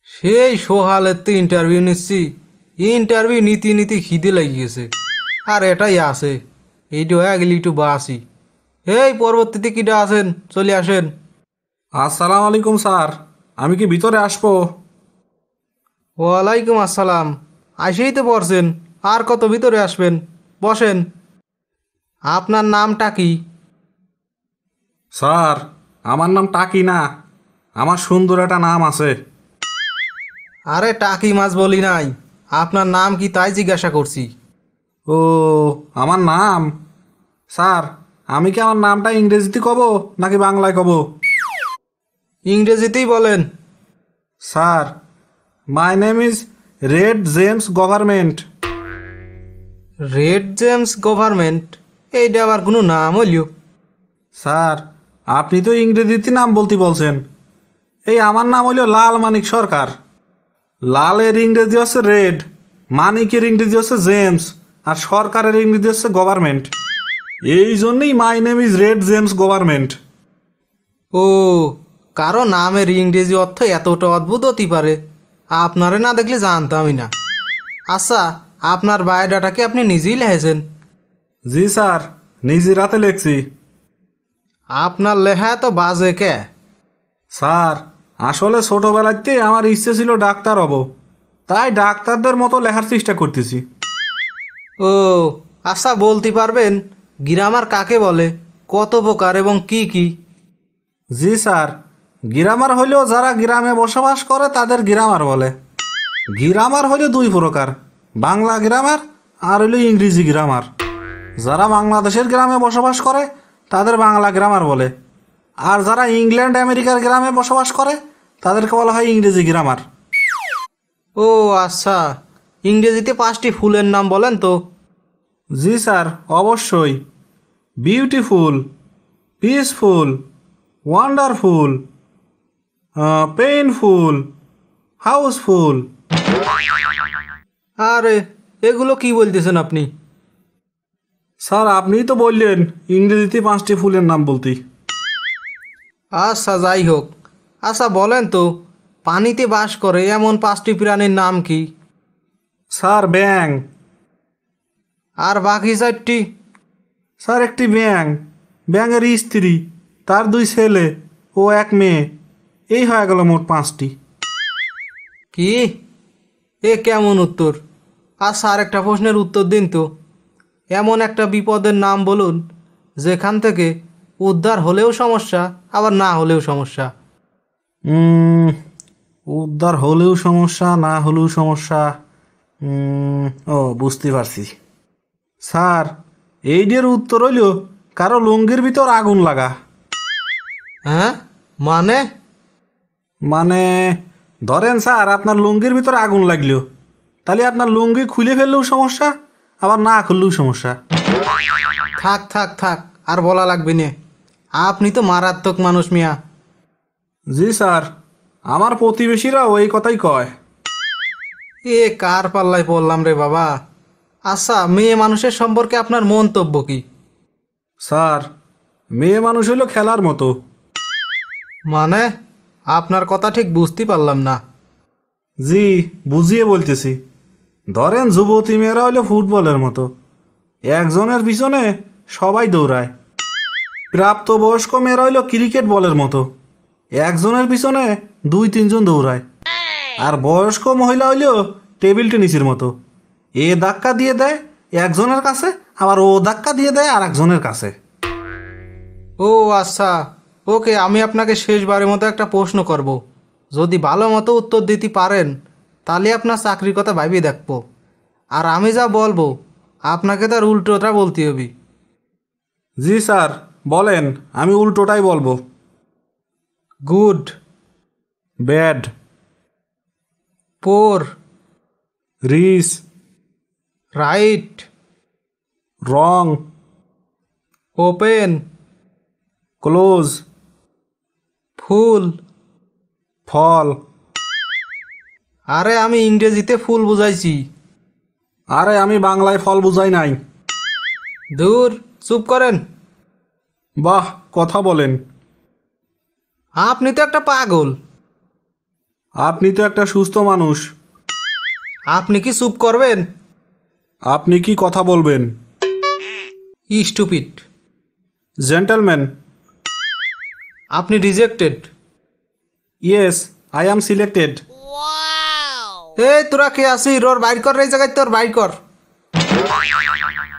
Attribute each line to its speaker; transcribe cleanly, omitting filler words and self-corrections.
Speaker 1: সেই সোহালের তো ইন্টারভিউ নিচ্ছি। ইন্টারভিউ নীতি নীতি খিদে লাগিয়েছে। আর এটাই আছে, এইটা হয়ে গেলে একটু বাসি। এই পরবর্তীতে কিটা আছেন, চলে আসেন।
Speaker 2: আসসালামু আলাইকুম স্যার, আমি কি ভিতরে আসবো?
Speaker 1: ওয়ালাইকুম আসসালাম। আসেই তো পড়ছেন, আর কত ভিতরে আসবেন? বসেন। আপনার নামটা কি?
Speaker 2: স্যার, আমার নাম টাকি না, আমার সুন্দর একটা নাম আছে।
Speaker 1: আরে টাকি মাছ বলি নাই, আপনার নাম কি তাই জিজ্ঞাসা করছি।
Speaker 2: ও, আমার নাম? স্যার, আমি কি আমার নামটা ইংরেজিতে কব নাকি বাংলায় কব?
Speaker 1: ইংরেজিতেই বলেন।
Speaker 2: Sir, my name is red James government.
Speaker 1: Red James government? এইটা আবার কোনো নাম হইল?
Speaker 2: স্যার, আপনি তো ইংরেজিতে নাম বলতে বলছেন। এই আমার নাম হইল লাল মানিক সরকার। লালের ইংরেজি হচ্ছে রেড, মানিকের ইংরেজি হচ্ছে জেমস, আর সরকারের ইংরেজি হচ্ছে গভর্নমেন্ট। এই জন্যই my name is red James government.
Speaker 1: ও, কারো নামের ইংরেজি অর্থ এতটা অদ্ভুত হতে পারে, আপনারে না দেখলে জানতামই না। আচ্ছা, আপনার বায়োডাটা কি আপনি নিজেই লিখেছেন?
Speaker 2: জি স্যার, নিজের রাতে লেখছি।
Speaker 1: আপনার লেখা তো বাজে কে?
Speaker 2: স্যার, আসলে ছোটবেলাতে আমার ইচ্ছে ছিল ডাক্তার হব, তাই ডাক্তারদের মতো লেখার চেষ্টা করতেছি।
Speaker 1: ও আচ্ছা, বলতে পারবেন গ্রামার কাকে বলে, কত প্রকার এবং কি কি?
Speaker 2: জি স্যার, গ্রামার হইলেও যারা গ্রামে বসবাস করে তাদের গ্রামার বলে। গ্রামার হইলে দুই প্রকার, বাংলা গ্রামার আর হইল ইংরেজি গ্রামার। যারা বাংলাদেশের গ্রামে বসবাস করে তাদের বাংলা গ্রামার বলে, আর যারা ইংল্যান্ড আমেরিকার গ্রামে বসবাস করে তাদেরকে বলা হয় ইংরেজি গ্রামার।
Speaker 1: ও আচ্ছা, ইংরেজিতে 5টি ফুলের নাম বলেন তো।
Speaker 2: জি স্যার, অবশ্যই। Beautiful, peaceful, wonderful, painful, houseful.
Speaker 1: আরে এগুলো কি বলতেছেন আপনি?
Speaker 2: স্যার, আপনিই তো বললেন ইংরেজিতে 5টি ফুলের নাম বলতে।
Speaker 1: আচ্ছা যাই হোক, আচ্ছা বলেন তো, পানিতে বাস করে এমন 5টি প্রাণীর নাম কি?
Speaker 2: স্যার, ব্যাং।
Speaker 1: আর বাকি 4টি?
Speaker 2: স্যার, একটি ব্যাং, ব্যাঙের স্ত্রী, তার 2 ছেলে ও 1 মেয়ে, এই হয়ে গেল মোট 5টি।
Speaker 1: কি? এ কেমন উত্তর? আচ্ছা, আর একটা প্রশ্নের উত্তর দিন তো। এমন একটা বিপদের নাম বলুন যেখান থেকে উদ্ধার হলেও সমস্যা, আবার না হলেও সমস্যা।
Speaker 2: উম, উদ্ধার হলেও সমস্যা, না হলেও সমস্যা। ও, বুঝতে পারছি। স্যার, এইটার উত্তর হইল কারো লুঙ্গির ভিতর আগুন লাগা।
Speaker 1: হ্যাঁ, মানে?
Speaker 2: মানে ধরেন স্যার, আপনার লুঙ্গির ভিতর আগুন লাগলো, তাহলে আপনার লুঙ্গি খুলে ফেললেও সমস্যা, আবার না খুললেও সমস্যা।
Speaker 1: থাক থাক থাক, আর বলা লাগবে না। আপনি তো মারাত্মক মানুষ মিয়া।
Speaker 2: জি স্যার, আমার প্রতিবেশীরা ওই কথাই কয়।
Speaker 1: এ কার পাল্লায় পড়লাম রে বাবা। আচ্ছা, মেয়ে মানুষের সম্পর্কে আপনার মন্তব্য কি?
Speaker 2: স্যার, মেয়ে মানুষ হইল খেলার মতো।
Speaker 1: মানে আপনার কথা ঠিক বুঝতে পারলাম না।
Speaker 2: জি, বুঝিয়ে বলতেছি। ধরেন যুবতী মেয়েরা হইল ফুটবলের মতো, একজনের পিছনে সবাই দৌড়ায়। প্রাপ্তবয়স্ক মেয়েরা হইল ক্রিকেট বলের মতো, একজনের পিছনে 2-3 জন দৌড়ায়। আর বয়স্ক মহিলা হইলেও টেবিল টেনিসের মতো, এ ধাক্কা দিয়ে দেয় একজনের কাছে, আবার ও ধাক্কা দিয়ে দেয় আর একজনের কাছে।
Speaker 1: ও আচ্ছা, ওকে, আমি আপনাকে শেষবারের মতো একটা প্রশ্ন করব। যদি ভালো মতো উত্তর দিতে পারেন তাহলে আপনার চাকরির কথা ভাবিয়ে দেখবো। আর আমি যা বলবো আপনাকে তার উল্টোটা বলতে হবে।
Speaker 2: জি স্যার, বলেন, আমি উল্টোটাই বলবো।
Speaker 1: Good,
Speaker 2: bad,
Speaker 1: poor,
Speaker 2: rich,
Speaker 1: right,
Speaker 2: wrong,
Speaker 1: open,
Speaker 2: close,
Speaker 1: full.
Speaker 2: ফল।
Speaker 1: আরে আমি ইংরেজিতে ফুল বুঝাইছি।
Speaker 2: আরে আমি বাংলায় ফল বুঝাই নাই।
Speaker 1: দূর, চুপ করেন।
Speaker 2: বাহ, কথা বলেন।
Speaker 1: আপনি তো একটা পাগল।
Speaker 2: আপনি তো একটা সুস্থ মানুষ,
Speaker 1: আপনি কি চুপ করবেন?
Speaker 2: আপনি কি কথা বলবেন?
Speaker 1: স্টুপিড।
Speaker 2: জেন্টলম্যান।
Speaker 1: আপনি rejected.
Speaker 2: Yes, I am selected.
Speaker 1: এই তোরা কে আসি? ওর বাইর কর, এই জায়গায় তোর বাইর কর।